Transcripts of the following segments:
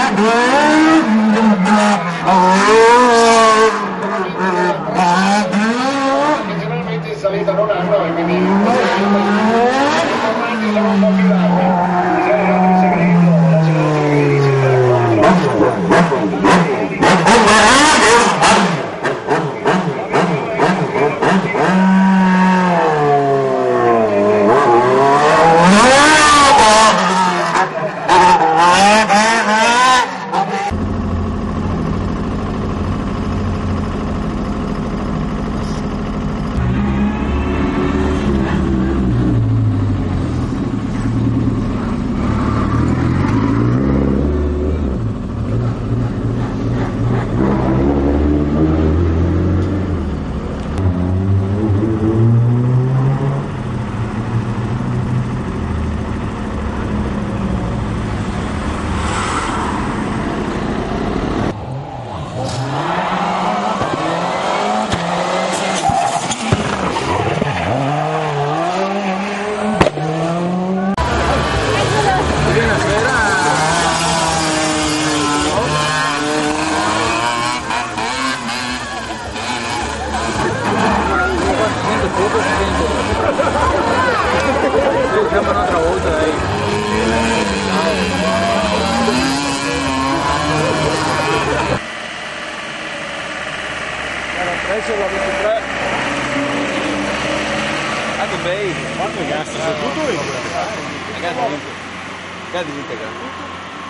generalmente in salita non hanno e quindi sono un po' più larghi. Se hai altri segreti o l'acceleratore di 7 Facciamo un'altra volta, dai. Era 3 sulla 23. Tanto bei, quanto gas? Tutto gas di integrato.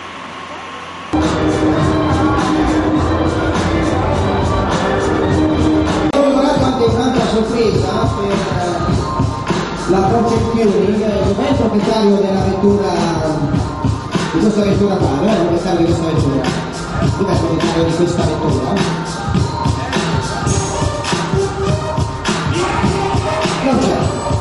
Un'altra sorpresa per la project tuning, dov'è il proprietario della vettura, di questa vettura qua, dov'è il proprietario di questa vettura? Dov'è il proprietario di questa vettura? Non c'è.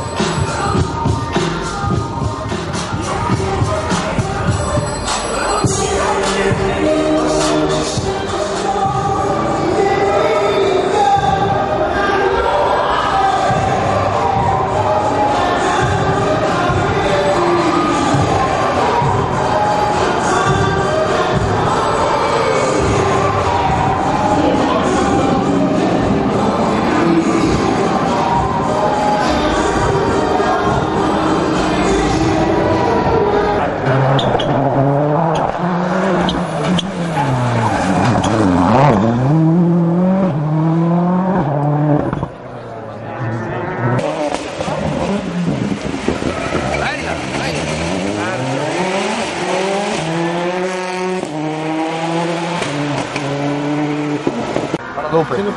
Dopo. Vedi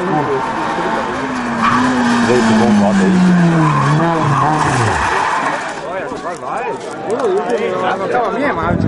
buon modo La notava mia marcia.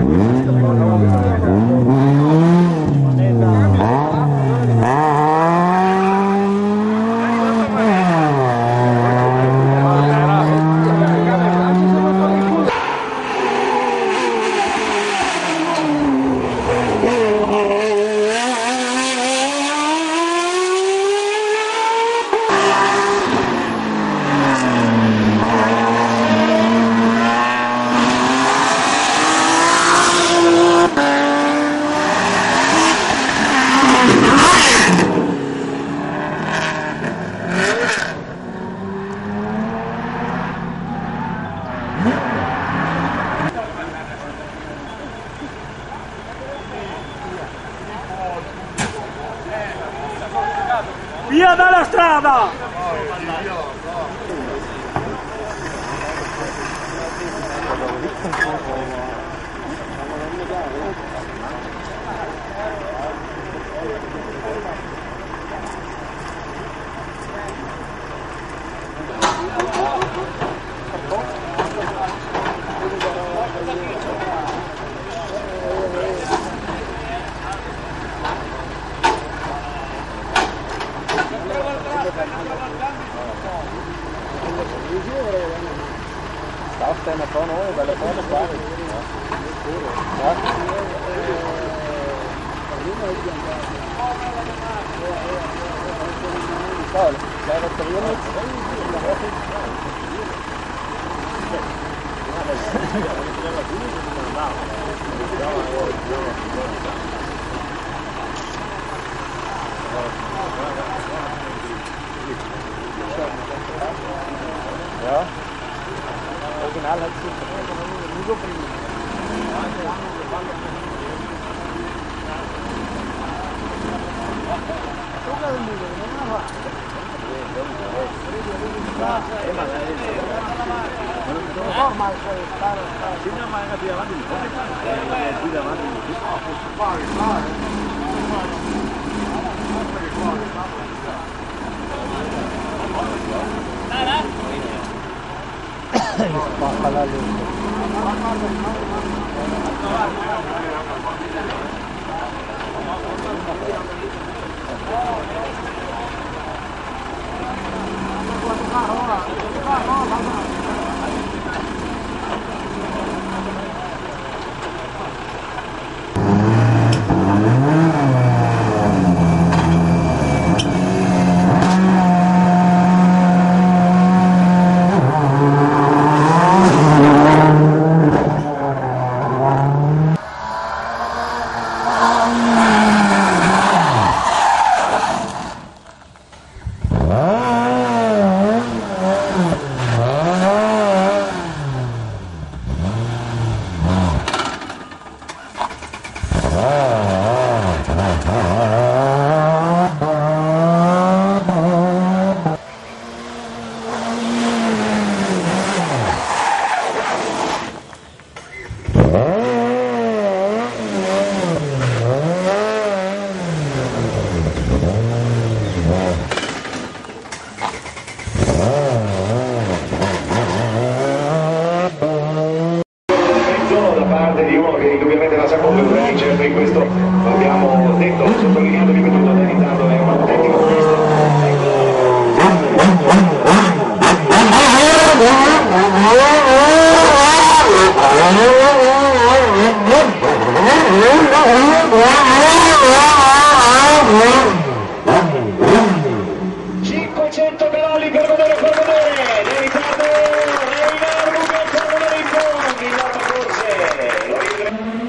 Via dalla strada! Stai una foto, bella foto qua. Da parte di uno che indubbiamente la sa come certo in questo abbiamo detto, sottolineato, ripetuto, analizzato, è un autentico cavalli per vedere, ne ritardo Reinardo che torna nei fondi, la forse.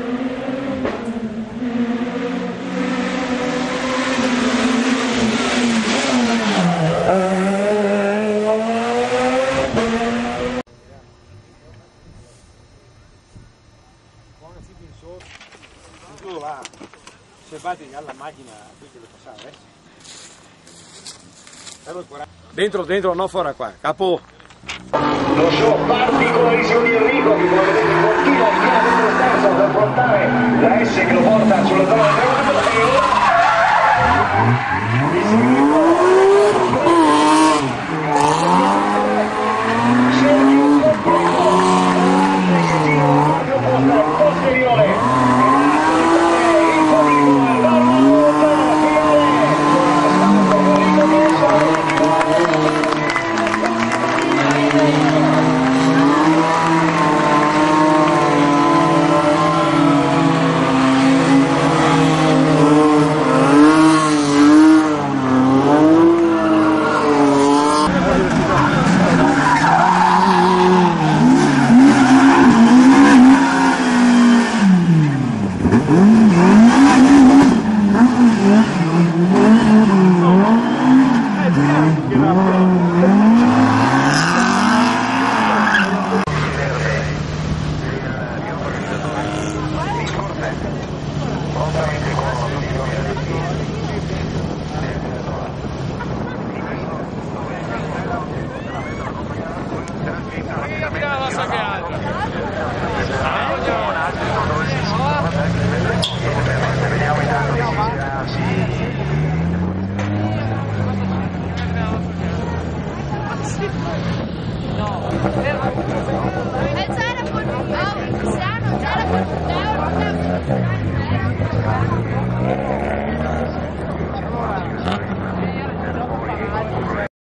Se batti alla macchina qui che lo passare. Dentro, non fuori qua, capo. Lo show particolarissimo di Enrico che come vedete continua in piena circostanza ad affrontare la S che lo porta sulla zona del traguardo e ora il seguito posteriore. It's